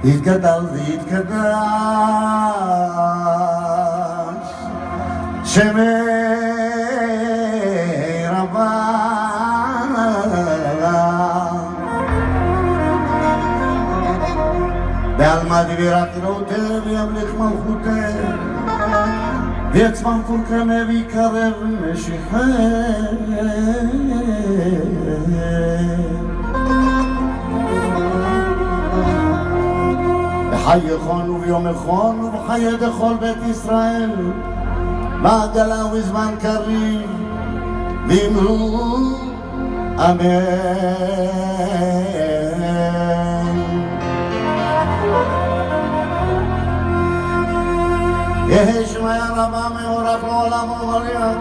יתגדל ויתקדש שמי רבה בעלמא דבירת אלוהותיה וימליך מלכותיה ויצמח פורקנה ויקרב משיחה בחיי חון וביום חון ובחיי דכל בית ישראל מעגלה וזמן קריב ואמרו אמן. יהי שמיה רבה מאורך לעולם ומריח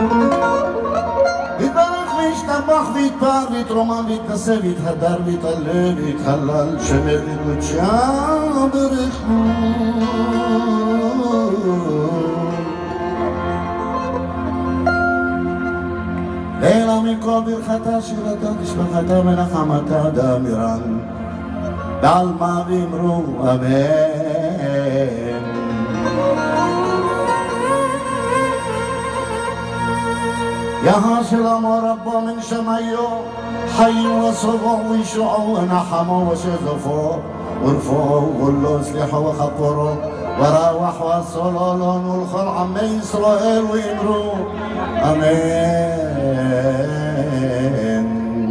יתברך וישתבח ויתפאר ויתרומם ויתנשא ויתהדר ויתעלה ויתהלל שמי וקודשיה ברכו לילה מכל ברכתה שירתה תשבחתה ונחמתה דאמירן בעלמא ואמרו אמן. يا سلام ربه من سمايو حي وصفه ويشعه ونحمه وشزفه ورفعه وقله اسلحه وخطره وراوح والصلالون والخر عم إسرائيل ويمروا أمين.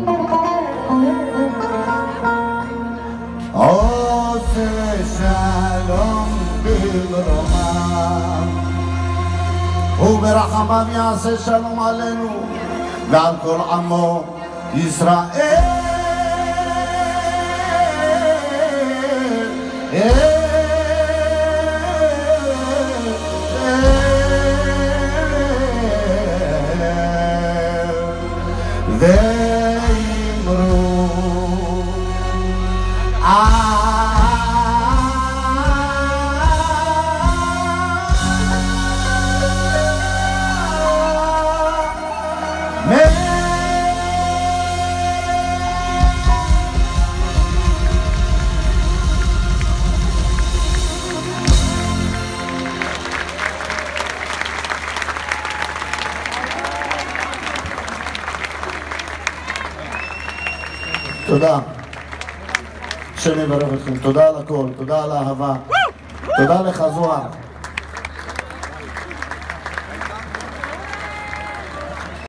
عسر الشالوم بالرمان وبرحمة يعصي الشلوم علينا وعلى كل عمو إسرائيل. תודה, השם יברך אתכם, תודה על הכל, תודה על האהבה, תודה לך זוהר.